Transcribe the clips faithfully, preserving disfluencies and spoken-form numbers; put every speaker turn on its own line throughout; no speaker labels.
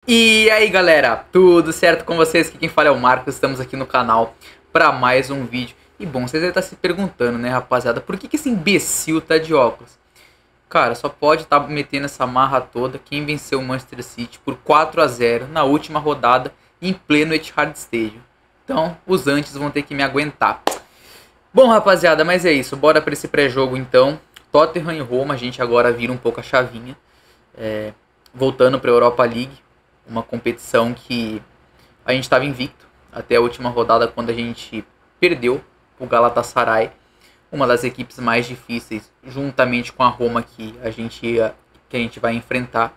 E aí galera, tudo certo com vocês? Aqui quem fala é o Marcos, estamos aqui no canal para mais um vídeo. E bom, vocês devem estar se perguntando, né rapaziada, por que, que esse imbecil tá de óculos? Cara, só pode estar tá metendo essa marra toda quem venceu o Manchester City por quatro a zero na última rodada em pleno Etihad Stadium. Então, os antes vão ter que me aguentar. Bom rapaziada, mas é isso, bora para esse pré-jogo então. Tottenham e Roma, a gente agora vira um pouco a chavinha. É, voltando para a Europa League. Uma competição que a gente estava invicto até a última rodada, quando a gente perdeu o Galatasaray, uma das equipes mais difíceis, juntamente com a Roma que a gente, ia, que a gente vai enfrentar.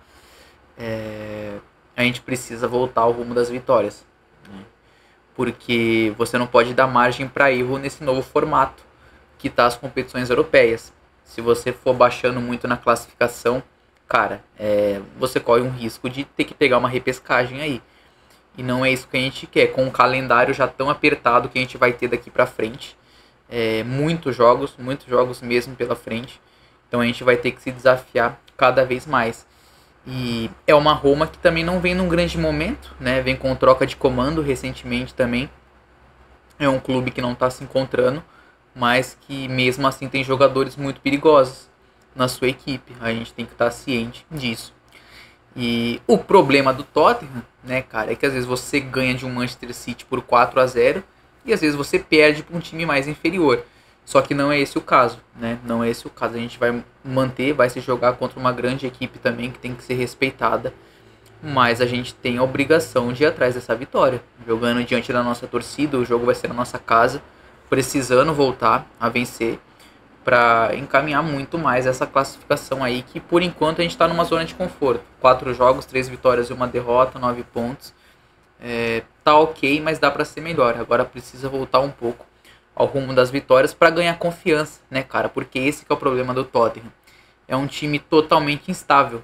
É, a gente precisa voltar ao rumo das vitórias, né? Porque você não pode dar margem para erro nesse novo formato que está as competições europeias. Se você for baixando muito na classificação, cara, é, você corre um risco de ter que pegar uma repescagem aí. E não é isso que a gente quer, com um calendário já tão apertado que a gente vai ter daqui pra frente. É, muitos jogos, muitos jogos mesmo pela frente. Então a gente vai ter que se desafiar cada vez mais. E é uma Roma que também não vem num grande momento, né? Vem com troca de comando recentemente também. É um clube que não está se encontrando, mas que mesmo assim tem jogadores muito perigosos na sua equipe. A gente tem que estar ciente disso. E o problema do Tottenham, né, cara, é que às vezes você ganha de um Manchester City por quatro a zero e às vezes você perde para um time mais inferior. Só que não é esse o caso, né? Não é esse o caso. A gente vai manter, vai se jogar contra uma grande equipe também que tem que ser respeitada. Mas a gente tem a obrigação de ir atrás dessa vitória. Jogando diante da nossa torcida, o jogo vai ser na nossa casa, precisando voltar a vencer para encaminhar muito mais essa classificação aí, que por enquanto a gente está numa zona de conforto. Quatro jogos, três vitórias e uma derrota, nove pontos. É, tá ok, mas dá para ser melhor. Agora precisa voltar um pouco ao rumo das vitórias para ganhar confiança, né, cara? Porque esse que é o problema do Tottenham. É um time totalmente instável.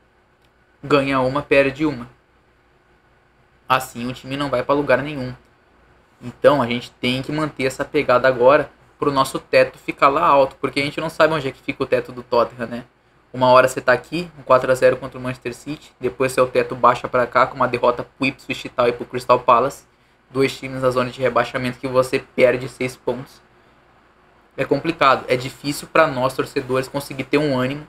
Ganha uma, perde uma. Assim o time não vai para lugar nenhum. Então a gente tem que manter essa pegada agora pro nosso teto ficar lá alto, porque a gente não sabe onde é que fica o teto do Tottenham, né? Uma hora você tá aqui, um quatro a zero contra o Manchester City, depois seu teto baixa para cá com uma derrota pro Ipswich Town e pro Crystal Palace, dois times na zona de rebaixamento que você perde seis pontos. É complicado, é difícil para nós torcedores conseguir ter um ânimo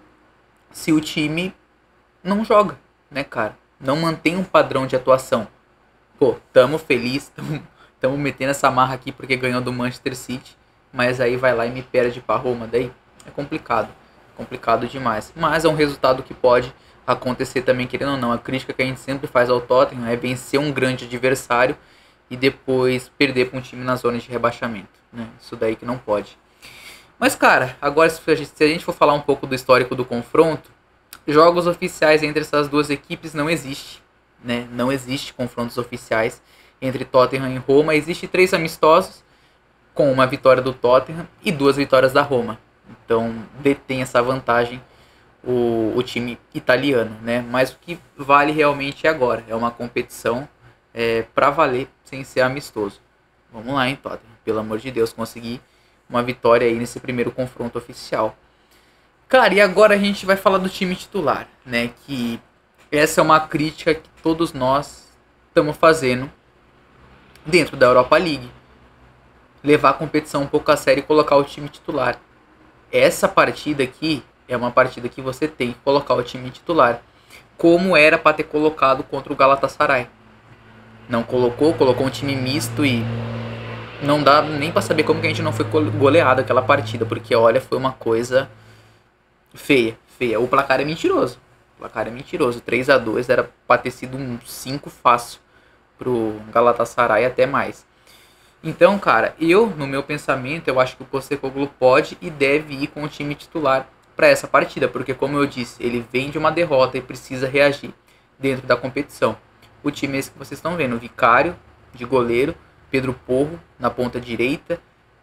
se o time não joga, né, cara? Não mantém um padrão de atuação. Pô, tamo feliz, tamo, tamo metendo essa marra aqui porque ganhou do Manchester City, mas aí vai lá e me perde pra Roma, daí é complicado, complicado demais. Mas é um resultado que pode acontecer também, querendo ou não. A crítica que a gente sempre faz ao Tottenham é vencer um grande adversário e depois perder para um time na zona de rebaixamento, né? Isso daí que não pode. Mas cara, agora se a gente, se a gente for falar um pouco do histórico do confronto, jogos oficiais entre essas duas equipes não existe, né? Não existe confrontos oficiais entre Tottenham e Roma. Existe três amistosos, com uma vitória do Tottenham e duas vitórias da Roma. Então detém essa vantagem o, o time italiano, né? Mas o que vale realmente é agora. É uma competição é, para valer, sem ser amistoso. Vamos lá, hein, Tottenham? Pelo amor de Deus, conseguir uma vitória aí nesse primeiro confronto oficial. Cara, e agora a gente vai falar do time titular, né? Que essa é uma crítica que todos nós estamos fazendo dentro da Europa League. Levar a competição um pouco a sério e colocar o time titular. Essa partida aqui é uma partida que você tem que colocar o time titular, como era para ter colocado contra o Galatasaray. Não colocou, colocou um time misto e não dá nem para saber como que a gente não foi goleado aquela partida, porque olha, foi uma coisa feia, feia. O placar é mentiroso. O placar é mentiroso. três a dois era para ter sido um cinco fácil pro Galatasaray, até mais. Então, cara, eu, no meu pensamento, eu acho que o Postecoglou pode e deve ir com o time titular para essa partida, porque, como eu disse, ele vem de uma derrota e precisa reagir dentro da competição. O time é esse que vocês estão vendo: Vicário, de goleiro, Pedro Porro, na ponta direita,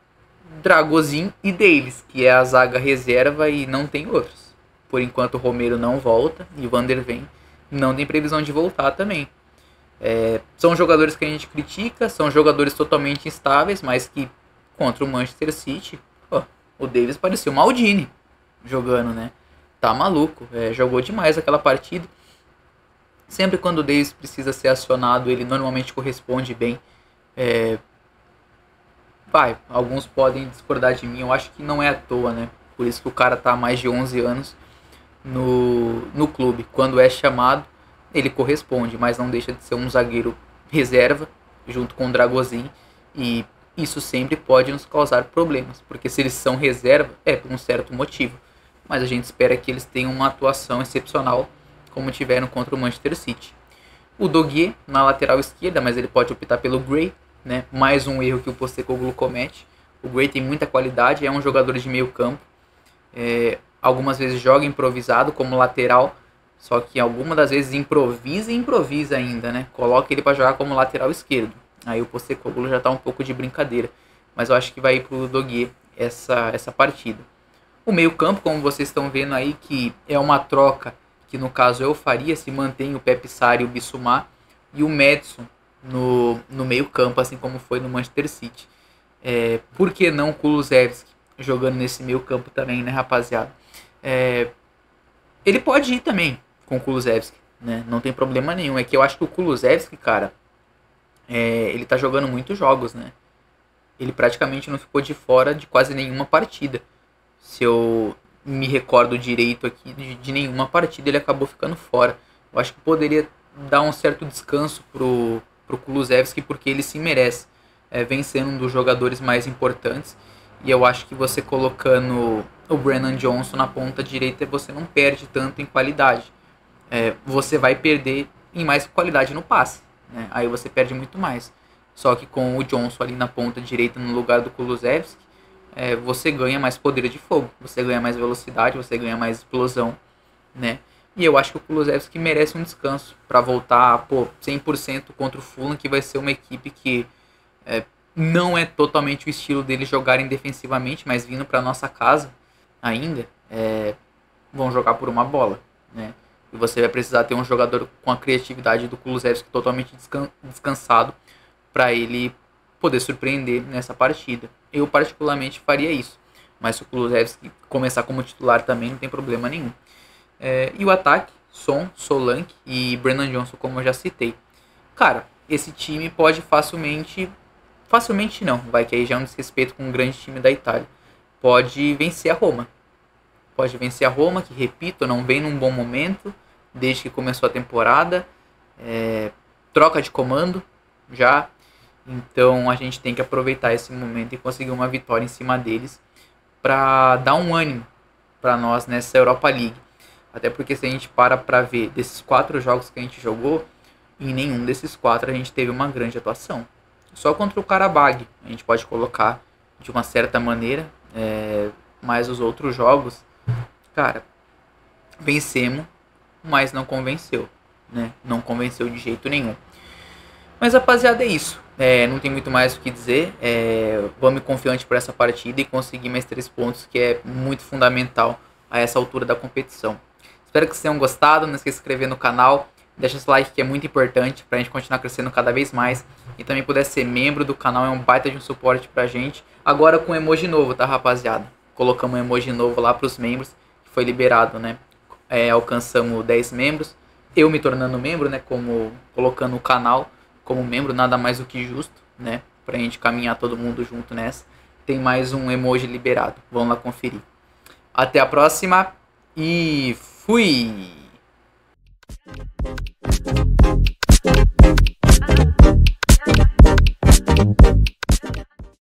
Dragozin e Davis, que é a zaga reserva e não tem outros. Por enquanto, o Romero não volta e o Van der Ven não tem previsão de voltar também. É, são jogadores que a gente critica, são jogadores totalmente instáveis, mas que contra o Manchester City, ó, o Davis parecia o Maldini jogando, né? Tá maluco, é, jogou demais aquela partida. Sempre quando o Davis precisa ser acionado, ele normalmente corresponde bem. É... Vai, alguns podem discordar de mim, eu acho que não é à toa, né? Por isso que o cara tá há mais de onze anos no, no clube. Quando é chamado, ele corresponde, mas não deixa de ser um zagueiro reserva, junto com o Dragozin, e isso sempre pode nos causar problemas, porque se eles são reserva, é por um certo motivo, mas a gente espera que eles tenham uma atuação excepcional, como tiveram contra o Manchester City. O Doguier na lateral esquerda, mas ele pode optar pelo Gray, né? Mais um erro que o Postecoglou comete. O Gray tem muita qualidade, é um jogador de meio campo, é, algumas vezes joga improvisado como lateral, só que algumas das vezes improvisa e improvisa ainda, né? Coloca ele para jogar como lateral esquerdo. Aí o Postecoglou já tá um pouco de brincadeira, mas eu acho que vai ir pro Doguier essa, essa partida. O meio campo, como vocês estão vendo aí, que é uma troca que no caso eu faria, se mantém o Pepe Sarri e o Bissouma, e o Maddison no, no meio campo, assim como foi no Manchester City. É, por que não o Kulusevski jogando nesse meio campo também, né, rapaziada? É, ele pode ir também com o Kulusevski, né? Não tem problema nenhum. É que eu acho que o Kulusevski, cara, é, ele tá jogando muitos jogos, né? Ele praticamente não ficou de fora de quase nenhuma partida. Se eu me recordo direito aqui, de, de nenhuma partida ele acabou ficando fora. Eu acho que poderia dar um certo descanso pro, pro Kulusevski, porque ele se merece. É, vem sendo um dos jogadores mais importantes. E eu acho que você colocando o Brennan Johnson na ponta direita, você não perde tanto em qualidade. É, você vai perder em mais qualidade no passe, né? Aí você perde muito mais. Só que com o Johnson ali na ponta direita no lugar do Kulusevski, é, você ganha mais poder de fogo, você ganha mais velocidade, você ganha mais explosão, né? E eu acho que o Kulusevski merece um descanso para voltar, pô, cem por cento contra o Fulham, que vai ser uma equipe que é, não é totalmente o estilo deles jogarem defensivamente, mas vindo para nossa casa ainda, é, vão jogar por uma bola, né? E você vai precisar ter um jogador com a criatividade do Kulusevski totalmente descan descansado para ele poder surpreender nessa partida. Eu particularmente faria isso, mas se o Kulusevski começar como titular também não tem problema nenhum. É, e o ataque, Son, Solanke e Brennan Johnson, como eu já citei. Cara, esse time pode facilmente... Facilmente não, vai que aí já é um desrespeito com um grande time da Itália. Pode vencer a Roma. Pode vencer a Roma, que, repito, não vem num bom momento, desde que começou a temporada. É, troca de comando, já. Então a gente tem que aproveitar esse momento e conseguir uma vitória em cima deles para dar um ânimo para nós nessa Europa League. Até porque se a gente para para ver desses quatro jogos que a gente jogou, em nenhum desses quatro a gente teve uma grande atuação. Só contra o Karabag a gente pode colocar de uma certa maneira, é, mas os outros jogos, cara, vencemos, mas não convenceu, né? Não convenceu de jeito nenhum. Mas rapaziada, é isso. É, não tem muito mais o que dizer. É, vamos confiante por essa partida e conseguir mais três pontos, que é muito fundamental a essa altura da competição. Espero que vocês tenham gostado. Não esqueça de se inscrever no canal. Deixa esse like que é muito importante pra gente continuar crescendo cada vez mais. E também puder ser membro do canal, é um baita de um suporte pra gente. Agora com emoji novo, tá rapaziada? Colocamos um emoji novo lá pros membros, que foi liberado, né? É, alcançamos dez membros. Eu me tornando membro, né? Como colocando o canal como membro, nada mais do que justo, né? Pra gente caminhar todo mundo junto nessa. Tem mais um emoji liberado. Vamos lá conferir. Até a próxima e fui!